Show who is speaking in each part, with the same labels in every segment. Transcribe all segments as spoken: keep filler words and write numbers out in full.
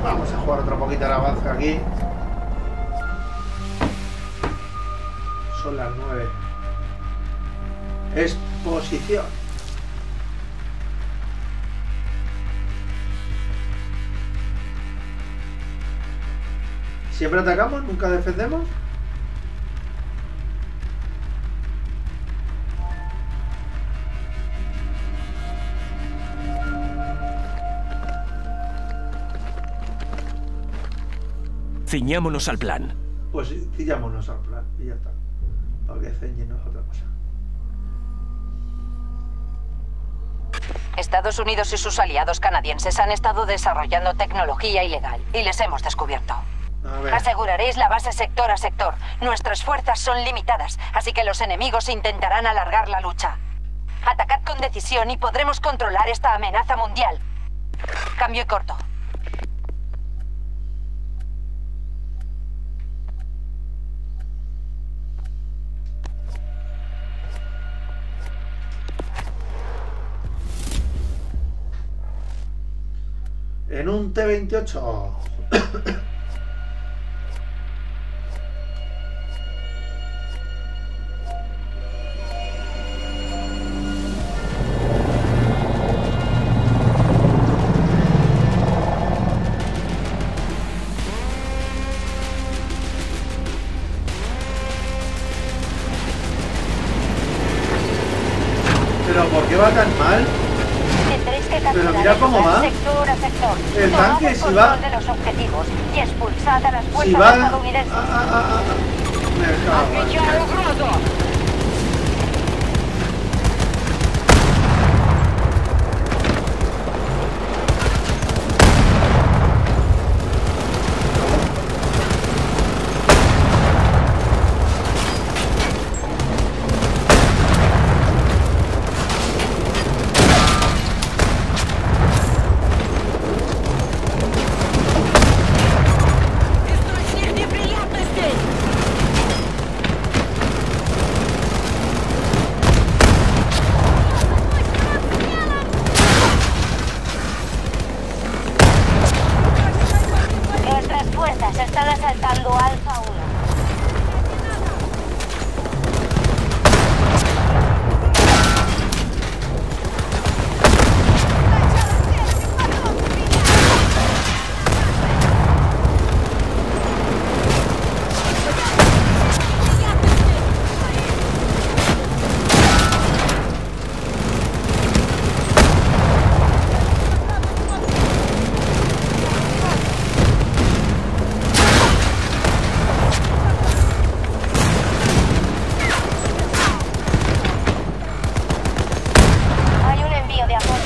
Speaker 1: Vamos a jugar otro poquito al avance aquí. Son las nueve. Exposición. ¿Siempre atacamos? ¿Nunca defendemos?
Speaker 2: Ciñámonos al plan.
Speaker 1: Pues ciñámonos al plan y ya está. Porque ceñirnos a otra cosa.
Speaker 3: Estados Unidos y sus aliados canadienses han estado desarrollando tecnología ilegal y les hemos descubierto.
Speaker 1: A ver.
Speaker 3: Aseguraréis la base sector a sector. Nuestras fuerzas son limitadas, así que los enemigos intentarán alargar la lucha. Atacad con decisión y podremos controlar esta amenaza mundial. Cambio y corto.
Speaker 1: En un T veintiocho. Pero ¿por qué va tan mal?
Speaker 3: Tendréis que
Speaker 1: Pero
Speaker 3: capturar
Speaker 1: mira cómo va.
Speaker 3: sector a sector.
Speaker 1: El
Speaker 3: Tomad
Speaker 1: tanque,
Speaker 3: el
Speaker 1: si
Speaker 3: control
Speaker 1: va-
Speaker 3: de los objetivos y expulsad a las fuerzas
Speaker 1: Si va...
Speaker 3: estadounidenses.
Speaker 1: Ah, ah, ah, ah. Me cago en
Speaker 3: ¡Отвечаю угрозу! Источник неприятностей! Nuestras fuerzas están asaltando Alfa uno. Hay un envío de apoyo.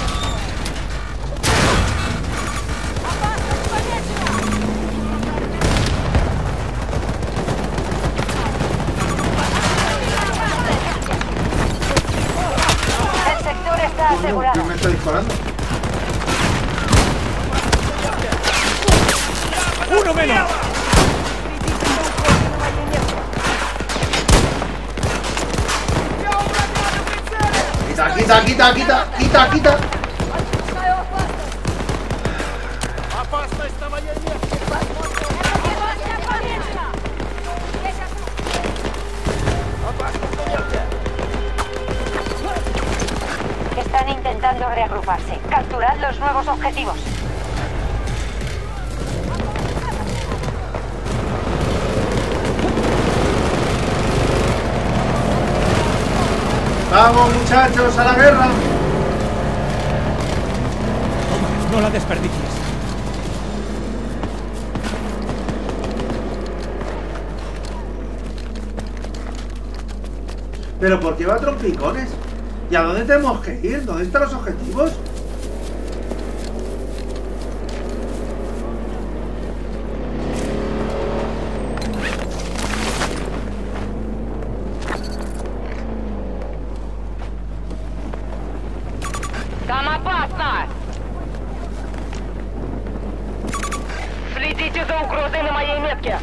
Speaker 3: El sector está
Speaker 1: Coño,
Speaker 3: asegurado.
Speaker 1: ¿quién me está disparando?
Speaker 2: ¡Uno menos!
Speaker 1: Quita, quita, quita, quita, quita, quita.
Speaker 3: Están intentando reagruparse. Capturad los nuevos objetivos.
Speaker 1: Vamos, muchachos, a la guerra.
Speaker 2: No la desperdicies.
Speaker 1: Pero ¿por qué va a trompicones? ¿Y a dónde tenemos que ir? ¿Dónde están los objetivos?
Speaker 3: Там опасно! Следите за угрозой на моей метке!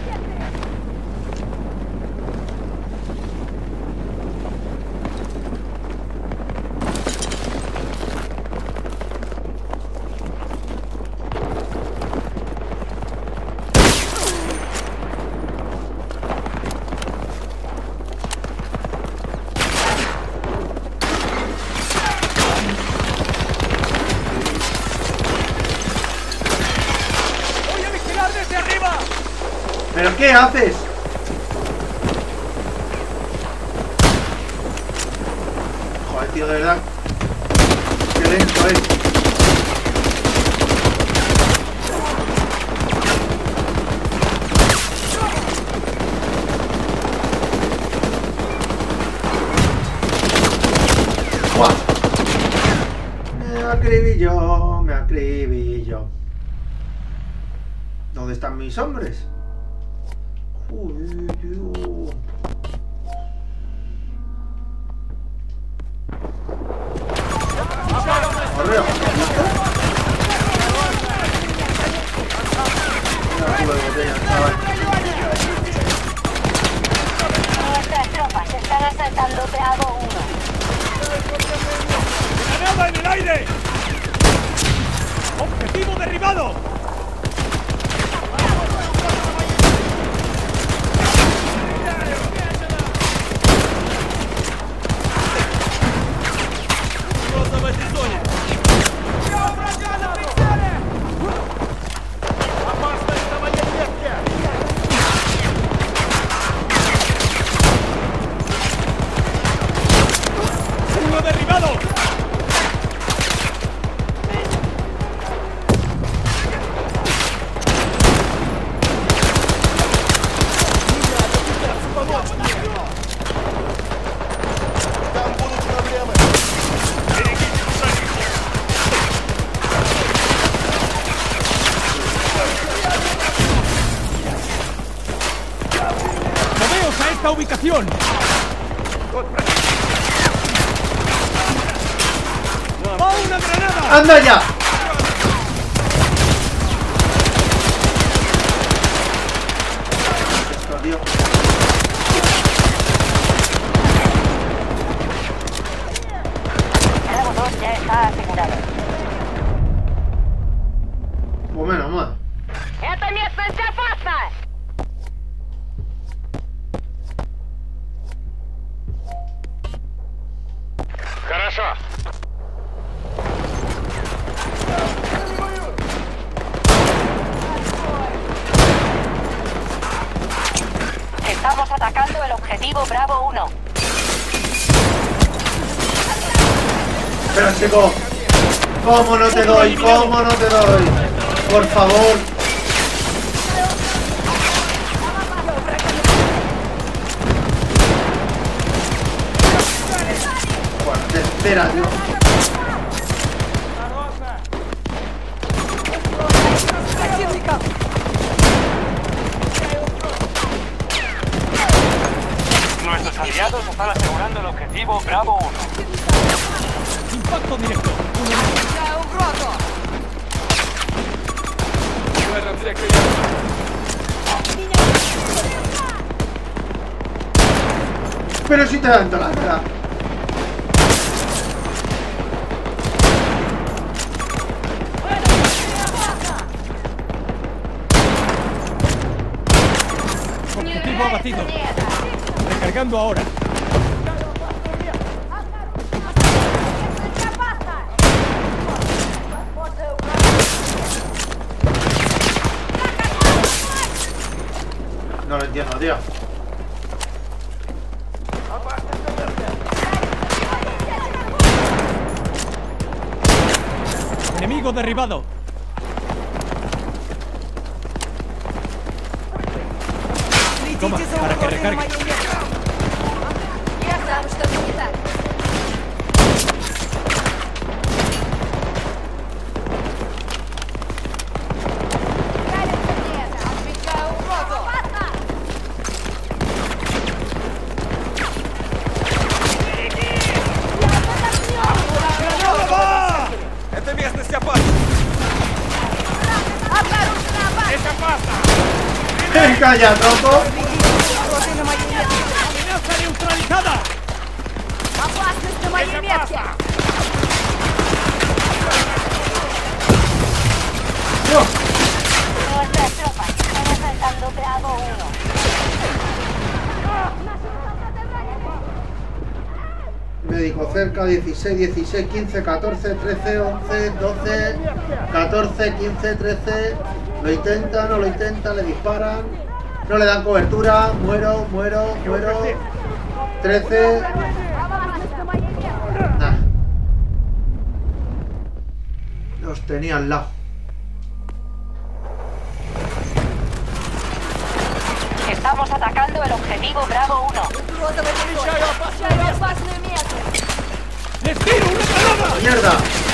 Speaker 1: ¿Pero qué haces? Joder, tío, de verdad. Qué lento es. ¡Guau! Me acribilló, me acribilló. ¿Dónde están mis hombres? Joder, tío. Correo.
Speaker 3: Nuestras tropas están asaltando Bravo uno.
Speaker 2: ¡Granada en el aire! ¡Objetivo derribado! ¡Uno derribado! ¡Moveos a esta ubicación! ¡Va una granada!
Speaker 1: ¡Anda ya! Esto, tío.
Speaker 3: Bravo dos ya está asegurado.
Speaker 1: Pues menos mal.
Speaker 3: ¡Esta местность опасна!
Speaker 4: Хорошо.
Speaker 3: Estamos atacando el objetivo Bravo uno.
Speaker 1: Pero chico, ¿cómo no te doy? ¿Cómo no te doy? Por favor. Bueno, te espera, tío.
Speaker 4: Nuestros aliados están asegurando el objetivo Bravo uno.
Speaker 2: ¡Impacto directo! ¡Uno menos!
Speaker 1: Pero si te dan toda la cara.
Speaker 2: Objetivo abatido. Recargando ahora.
Speaker 1: No lo entiendo, tío.
Speaker 2: Enemigo derribado. Toma, para que recargue.
Speaker 3: Я знаю, что не так.
Speaker 4: Эта местность опасна. Это опасно.
Speaker 1: ¡Venga ya, tronco!
Speaker 2: ¡Amenaza neutralizada!
Speaker 3: Опасность на моей метке!
Speaker 1: ¡Dios!
Speaker 3: Nuestras tropas están asaltando Bravo uno.
Speaker 1: Médico cerca, dieciséis, dieciséis, quince, catorce, trece, once, doce, catorce, quince, trece. Lo intenta, no lo intenta, le disparan. No le dan cobertura. Muero, muero, muero. trece. Nah. Los tenía al lado.
Speaker 3: Estamos atacando el objetivo Bravo uno.
Speaker 2: ¡Les tiro una granada!
Speaker 1: ¡Mierda!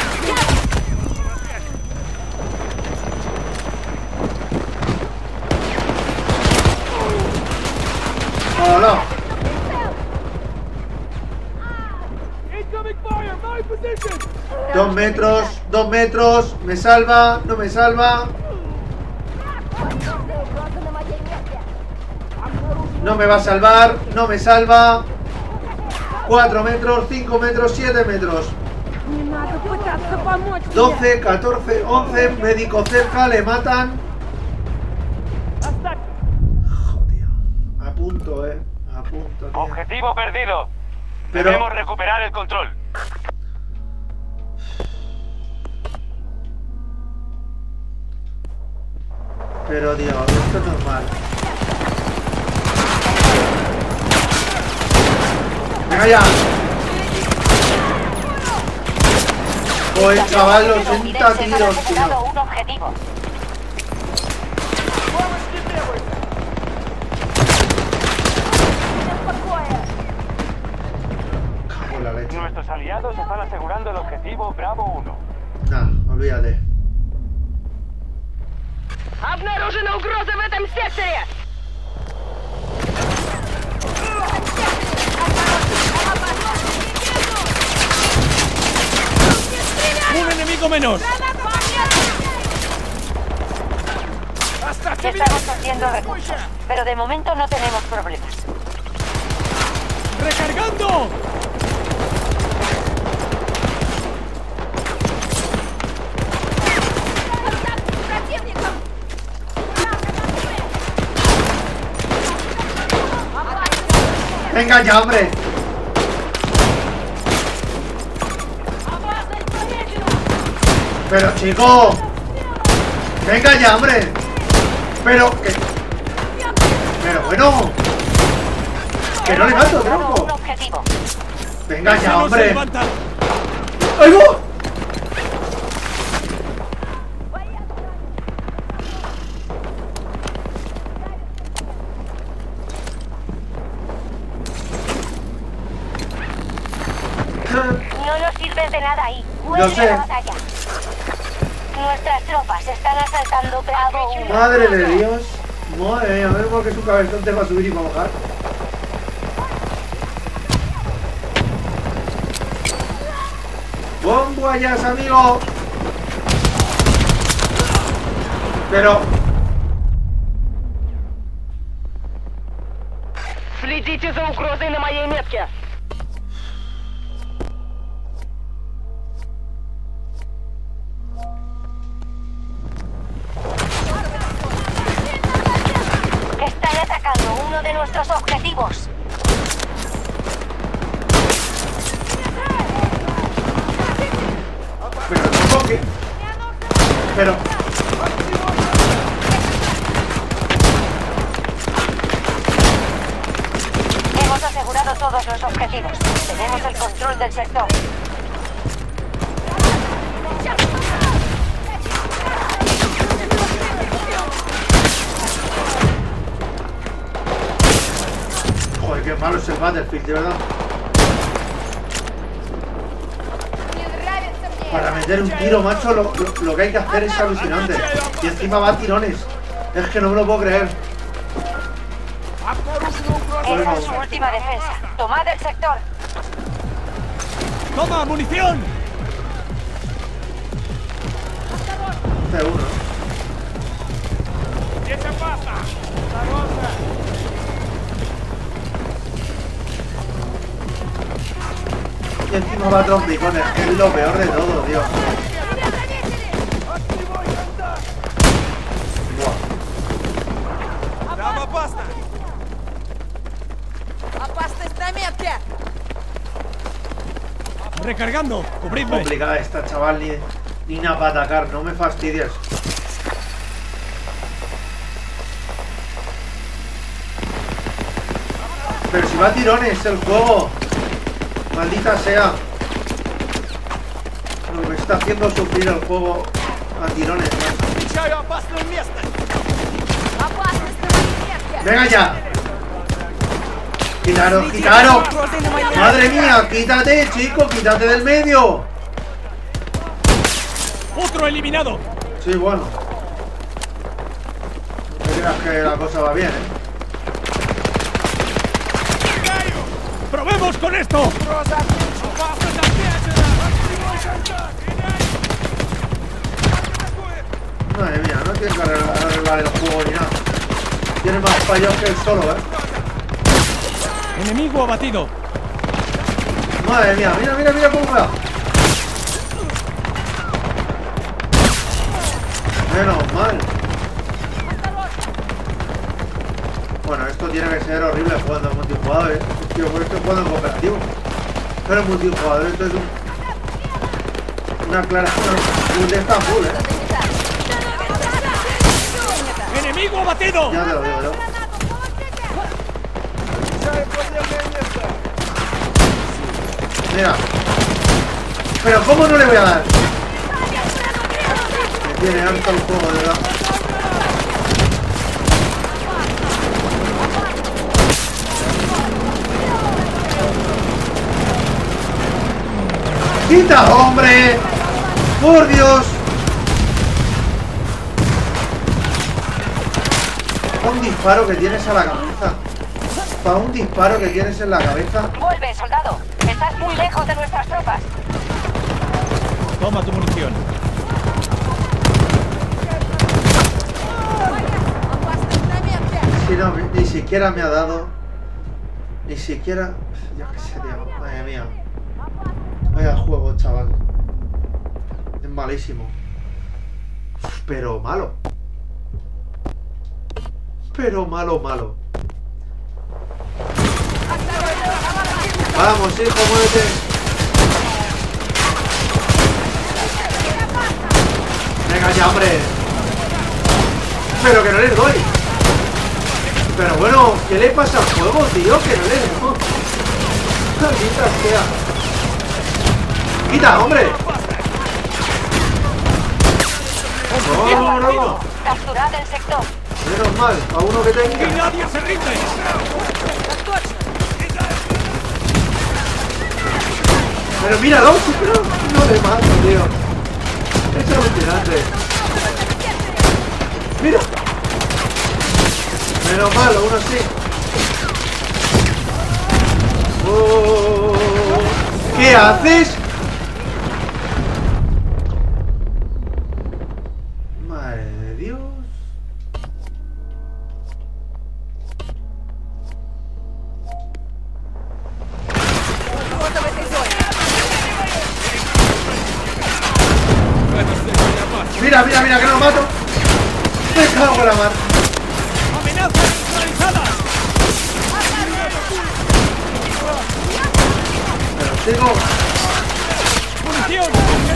Speaker 1: ¡Hola! Dos metros, dos metros. Me salva, no me salva. No me va a salvar, no me salva. Cuatro metros, cinco metros, siete metros. doce, catorce, once. Médico cerca, le matan. Joder. A punto, eh. A punto, tío.
Speaker 4: Objetivo perdido.
Speaker 1: Pero...
Speaker 4: Debemos recuperar el control.
Speaker 1: Pero, Dios, esto es normal. ¡Venga ya! Joder, chaval, los ochenta tiros, tío.
Speaker 3: Un objetivo.
Speaker 1: Cago en la leche.
Speaker 4: Nuestros aliados están asegurando el objetivo Bravo uno.
Speaker 1: Nah, olvídate.
Speaker 5: Обнаружена угроза в этом секторе!
Speaker 2: ¡Un enemigo menos!
Speaker 3: Estamos haciendo recursos, pero de momento no tenemos problemas.
Speaker 2: ¡Recargando!
Speaker 1: ¡Venga ya, hombre! Pero, chico. ¡Venga ya, hombre! Pero, que... Pero, bueno. Que no le mato, tronco. Venga ya, hombre. ¡Ay, no!
Speaker 3: No nos sirves de nada ahí.
Speaker 1: Lo sé.
Speaker 3: La batalla. Nuestras tropas están asaltando Bravo uno.
Speaker 1: Madre de Dios. Madre mía, vemos que su cabezón te va a subir y va a bajar. ¡Buen guayas, amigo! Pero...
Speaker 5: Следите за угрозой на моей метке!
Speaker 3: Están atacando uno de nuestros objetivos.
Speaker 1: Pero ¿cómo que? Pero...
Speaker 3: Hemos asegurado todos los objetivos. Tenemos el control del sector.
Speaker 1: Joder, qué malo es el Battlefield, de verdad. Para meter un tiro, macho, lo, lo, lo que hay que hacer es alucinante. Y encima va a tirones. Es que no me lo puedo creer.
Speaker 3: Esa es su última defensa. Tomad el sector.
Speaker 2: ¡Toma, munición!
Speaker 1: C uno. Y encima va a trompicones, que es lo peor de todo, tío.
Speaker 2: ¡Recargando! ¡Cubridme!
Speaker 1: Complicada esta, chaval, ni, ni nada para atacar, no me fastidies. Pero si va a tirones el juego. Maldita sea. No, me está haciendo sufrir el juego a tirones, macho. ¡Venga ya! ¡Quitaros, quitaros! ¡Madre mía! ¡Quítate, chico! ¡Quítate del medio!
Speaker 2: ¡Otro eliminado!
Speaker 1: Sí, bueno. No creas que la cosa va bien, ¿eh?
Speaker 2: ¡Probemos con esto!
Speaker 1: Madre mía, no tienes que arreglar, arreglar el juego ni nada. Tiene más fallos que él solo, ¿eh?
Speaker 2: Enemigo abatido.
Speaker 1: Madre mía, mira, mira, mira cómo va. Menos mal. Bueno, esto tiene que ser horrible jugando en multijugador, ¿eh? Tío, por esto jugando en cooperativo. Pero en multijugador esto es un... una clara... un de esta full, ¿eh?
Speaker 2: ¡Enemigo abatido!
Speaker 1: Ya te lo digo yo. Mira. Pero ¿cómo no le voy a dar? Me tiene harto el juego, de verdad. ¡Quita, hombre! ¡Por Dios! Para un disparo que tienes a la cabeza. Para un disparo que tienes en la cabeza.
Speaker 3: Vuelve, soldado. Estás muy lejos de nuestras tropas.
Speaker 2: Toma tu munición.
Speaker 1: Si no, ni siquiera me ha dado. Ni siquiera... Yo qué sé, tío. Madre mía. Vaya juego, chaval. Es malísimo. Pero malo. Pero malo, malo. Vamos, hijo, muévete. Venga ya, hombre. Pero que no les doy. Pero bueno, ¿qué le pasa al juego, tío? Que no les doy. Maldita sea. ¡Quita, hombre! No, no, no.
Speaker 3: Capturad el sector.
Speaker 1: Menos mal, a uno que
Speaker 2: ¡Y
Speaker 1: tenga.
Speaker 2: nadie se rinde!
Speaker 1: Pero míralo, pero no le mato, tío. Es alucinante. Mira. Menos mal, uno sí. Oh, ¿qué haces? Madre de Dios. Mira, mira, mira, que no lo mato. Me cago en la mar.
Speaker 2: ¡Amenaza neutralizada!
Speaker 1: Pero sigo.
Speaker 2: ¡Munición!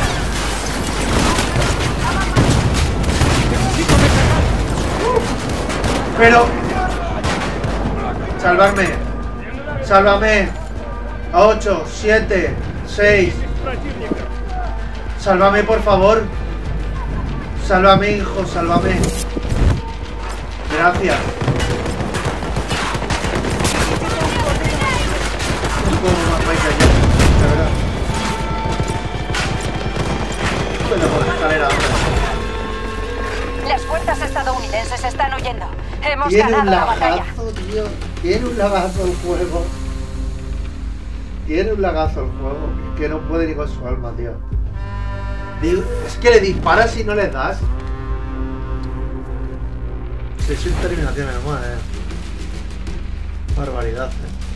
Speaker 2: ¡Necesito recargar!
Speaker 1: Pero... Salvarme. Sálvame. A ocho, siete, seis. Sálvame, por favor. Sálvame, hijo, sálvame. Gracias. Un poco más baica yo, de verdad. Bueno, por la escalera ahora.
Speaker 3: Las fuerzas estadounidenses están huyendo. Hemos
Speaker 1: Tiene un
Speaker 3: ganado la batalla.
Speaker 1: lagazo, tío. Tiene un lagazo el juego. Tiene un lagazo el juego. Que no puede ni con su alma, tío. Digo, es que le disparas y no le das. Sí, sin terminación, hermano, eh. Barbaridad, eh.